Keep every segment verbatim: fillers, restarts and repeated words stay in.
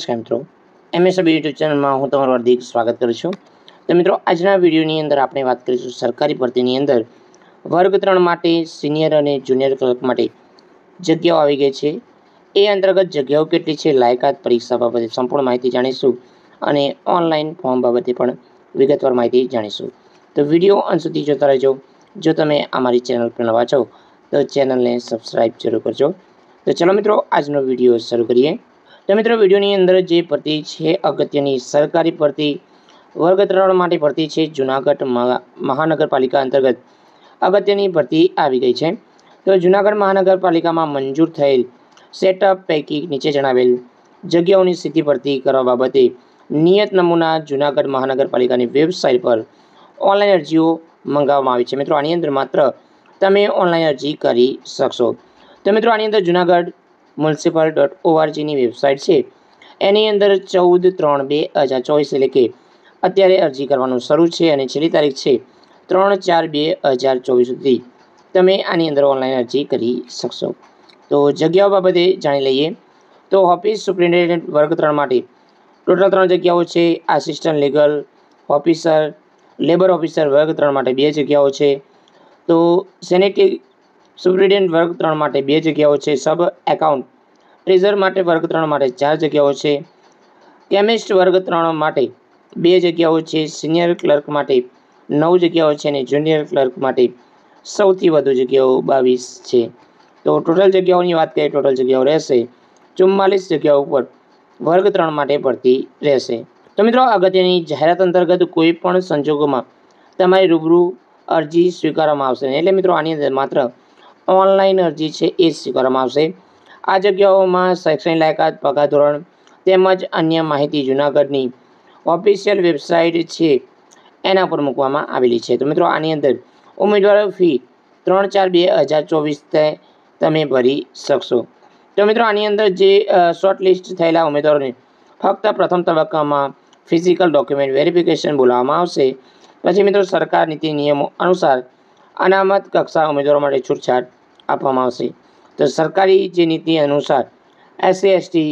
નમસ્કાર મિત્રો, MSB YouTube ચેનલમાં હું તમારું હાર્દિક સ્વાગત કરું છું। તો મિત્રો, આજના વિડીયોની અંદર આપણે વાત કરીશું સરકારી ભરતીની અંદર વર્ગ ત્રણ માટે સિનિયર અને જુનિયર ક્લર્ક માટે જગ્યાઓ આવી ગઈ છે। એ અંતર્ગત જગ્યાઓ કેટલી છે, લાયકાત, પરીક્ષા બાબતે સંપૂર્ણ માહિતી જાણીશું અને ઓનલાઈન ફોર્મ બાબતે પણ વિગતવાર માહિતી જાણીશું। તો વિડીયો અંત સુધી જોતા રહેજો। જો તમે અમારી ચેનલ પર નવા છો તો ચેનલને સબસ્ક્રાઈબ જરૂર કરજો। તો ચલો મિત્રો, આજનો વિડીયો શરૂ કરીએ। તો મિત્રો, વિડીયોની અંદર જે ભરતી છે અગત્યની સરકારી ભરતી વર્ગ ત્રણ માટે ભરતી છે જૂનાગઢ મહાનગરપાલિકા અંતર્ગત અગત્યની ભરતી આવી ગઈ છે। તો જૂનાગઢ મહાનગરપાલિકામાં મંજૂર થયેલ સેટઅપ પૈકી નીચે જણાવેલ જગ્યાઓની સીધી ભરતી કરવા બાબતે નિયત નમૂના જૂનાગઢ મહાનગરપાલિકાની વેબસાઇટ પર ઓનલાઈન અરજીઓ મંગાવવામાં આવી છે। મિત્રો, આની અંદર માત્ર તમે ઓનલાઈન અરજી કરી શકશો। તો મિત્રો, આની અંદર જૂનાગઢ મ્યુનિસિપલ ડોટ ઓઆરજીની વેબસાઇટ છે, એની અંદર ચૌદ ત્રણ બે હજાર ચોવીસ એટલે કે અત્યારે અરજી કરવાનું શરૂ છે અને છેલ્લી તારીખ છે ત્રણ ચાર બે હજાર ચોવીસ સુધી તમે આની અંદર ઓનલાઈન અરજી કરી શકશો। તો જગ્યાઓ બાબતે જાણી લઈએ। તો ઓફિસ સુપ્રિન્ટેન્ડન્ટ વર્ગ ત્રણ માટે ટોટલ ત્રણ જગ્યાઓ છે। Assistant legal officer, labour officer વર્ગ ત્રણ માટે બે જગ્યાઓ છે। તો સેનેટરી સુપ્રિન્ટેન્ડન્ટ વર્ગ ત્રણ માટે બે જગ્યાઓ છે। સબ એકાઉન્ટ ટ્રેઝર માટે વર્ગ ત્રણ માટે ચાર જગ્યાઓ છે। કેમિસ્ટ વર્ગ ત્રણ માટે બે જગ્યાઓ છે। સિનિયર ક્લર્ક માટે નવ જગ્યાઓ છે અને જુનિયર ક્લર્ક માટે સૌથી વધુ જગ્યાઓ બાવીસ છે। તો ટોટલ જગ્યાઓની વાત કરીએ, ટોટલ જગ્યાઓ રહેશે ચુમ્માલીસ જગ્યાઓ ઉપર વર્ગ ત્રણ માટે ભરતી રહેશે। તો મિત્રો, અગત્યની જાહેરાત અંતર્ગત કોઈ પણ સંજોગોમાં તમારી રૂબરૂ અરજી સ્વીકારવામાં આવશે નહીં। એટલે મિત્રો, આની અંદર માત્ર ઓનલાઈન અરજી છે એ જ સ્વીકારવામાં આવશે। આ જગ્યાઓમાં શૈક્ષણિક લાયકાત, પગાર ધોરણ તેમજ અન્ય માહિતી જૂનાગઢની ઓફિશિયલ વેબસાઇટ છે એના પર મૂકવામાં આવેલી છે। તો મિત્રો, આની અંદર ઉમેદવારો ફી ત્રણ ચાર બે હજાર ચોવીસ તમે ભરી શકશો। તો મિત્રો, આની અંદર જે શોર્ટ લિસ્ટ થયેલા ઉમેદવારોને ફક્ત પ્રથમ તબક્કામાં ફિઝિકલ ડોક્યુમેન્ટ વેરિફિકેશન બોલાવવામાં આવશે। પછી મિત્રો, સરકાર નીતિ નિયમો અનુસાર અનામત કક્ષા ઉમેદવારો માટે છૂટછાટ આપવામાં આવશે। તો સરકારી જે નીતિ અનુસાર એસસી એસટી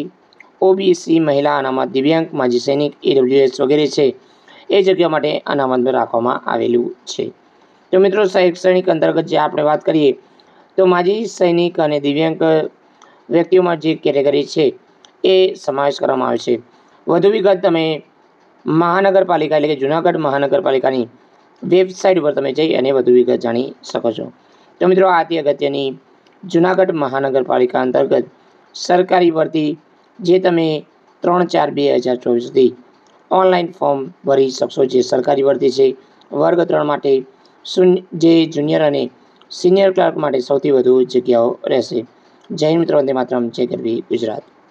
ઓબીસી મહિલા અનામત, દિવ્યાંગ, માજી સૈનિક, ઈડબ્લ્યુએસ વગેરે છે એ જગ્યા માટે અનામત રાખવામાં આવેલું છે। તો મિત્રો, શૈક્ષણિક અંતર્ગત જે આપણે વાત કરીએ તો માજી સૈનિક અને દિવ્યાંગ વ્યક્તિઓમાં જે કેટેગરી છે એ સમાવેશ કરવામાં આવે છે। વધુ વિગત તમે મહાનગરપાલિકા એટલે કે જૂનાગઢ મહાનગરપાલિકાની વેબસાઇટ ઉપર તમે જઈ અને વધુ વિગત જાણી શકો છો। તો મિત્રો, આ હતી અગત્યની જૂનાગઢ મહાનગરપાલિકા અંતર્ગત સરકારી ભરતી જે તમે ત્રણ ચાર બે હજાર ચોવીસ સુધી ઓનલાઈન ફોર્મ ભરી શકશો। જે સરકારી ભરતી છે વર્ગ ત્રણ માટે શૂન્ય જે જુનિયર અને સિનિયર ક્લાર્ક માટે સૌથી વધુ જગ્યાઓ રહેશે। જય હિન્દ મિત્રો, વંદે માતરમ, જય ગરવી ગુજરાત।